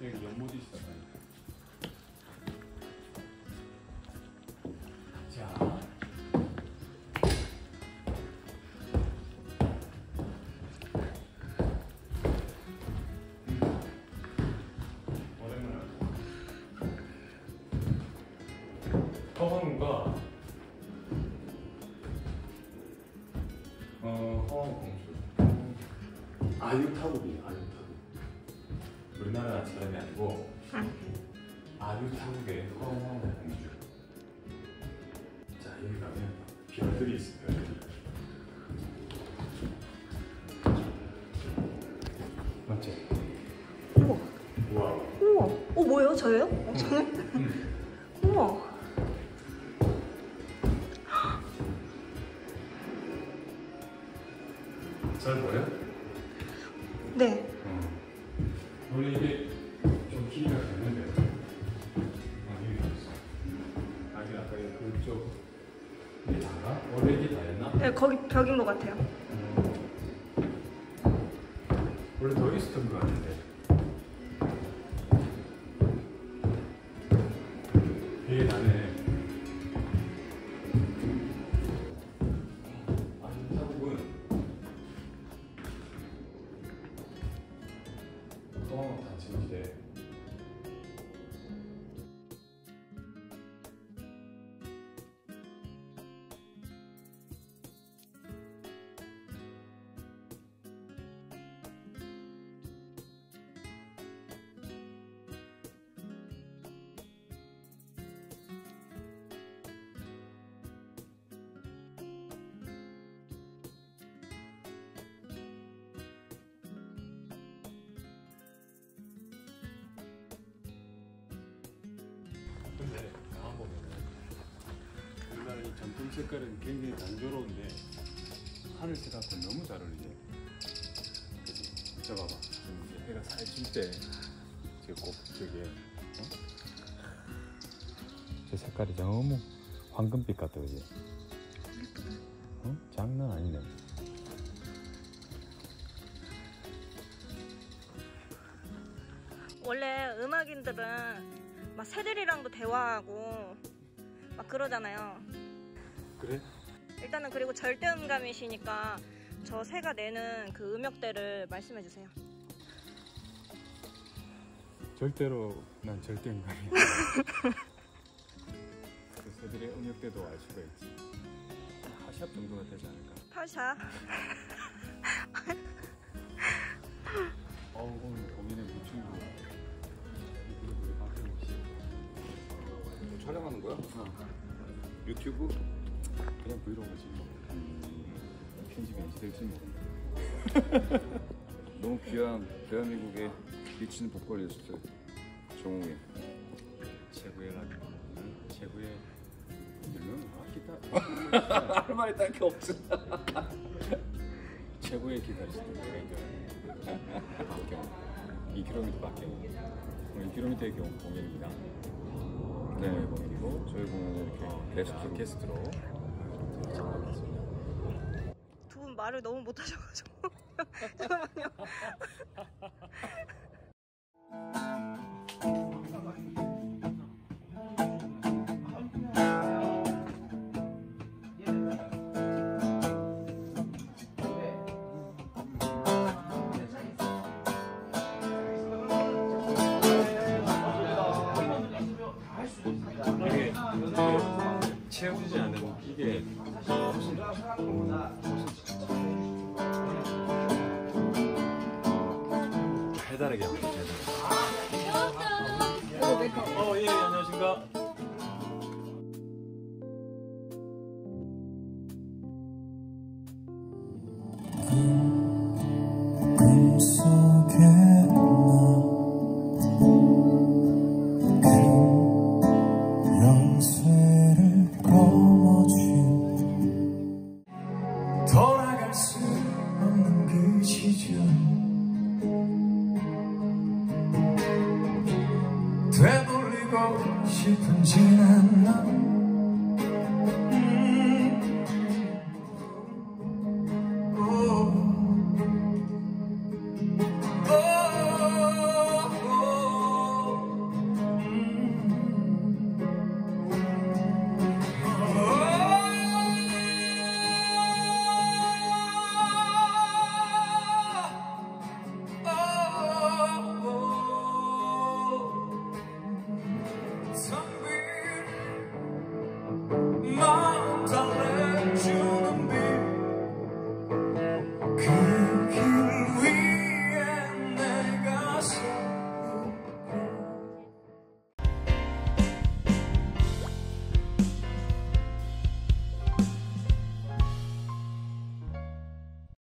여기 연못이 있었잖아요. 자. 허황과 허황공주 아유타국이에요. 아유타국. 우리나라 사람이 아니고 아유타국의 허황공주. 자, 여기 가면 별들이 있어요. 별들이. 맞지? 우와. 우와. 우와. 뭐예요? 저예요? 저는? 우와. 잘 보여? 네. 원래 이게 좀 길이가 되는데 여기 있어. 아니 아까 그쪽 이게 다가? 원래 이게 다였나? 네, 거기 벽인 것 같아요. 원래 더 있었던 것 같은데. 이게 나네. 단층인데 근데 가만 보면은 우리나라 이 전통 색깔은 굉장히 단조로운데 하늘색하고 너무 잘 어울리지. 그치? 저 봐봐. 지금 이제 해가 살질 때 꼭 저게 저 색깔이 너무 황금빛 같다, 그지? 장난 아니네. 원래 음악인들은 막 새들이랑도 대화하고 막 그러잖아요. 그래? 일단은 그리고 절대음감이시니까 저 새가 내는 그 음역대를 말씀해 주세요. 절대로 난 절대 음감이야. 그 새들의 음역대도 알 수가 있지. 하샵 정도가 되지 않을까? 파샤. 오늘 고민의 무충고. 촬영하는 거야? 유튜브? 그냥 브이로그지. 편집이 NG 될지 뭐. 너무 귀한 대한민국의 미친 보컬리스트 정웅이 최고의 라디오, 최고의 이름은 기타. 할 말이 딱 없어. 최고의 기타리스트 박경. 2km 박경. 오늘 2km의 공연입니다. 네, 공연이고 저희 공연은 이렇게 게스트로 참가했습니다. 두 분 말을 너무 못하셔가지고. 잠깐만요. 이게 채우지 않은 이게 해다르게 합니다. 예, 안녕하십니까. 꿈속에 그 영쇠를 거머쥔 돌아갈 수 없는 그 시절 되돌리고 싶은 지난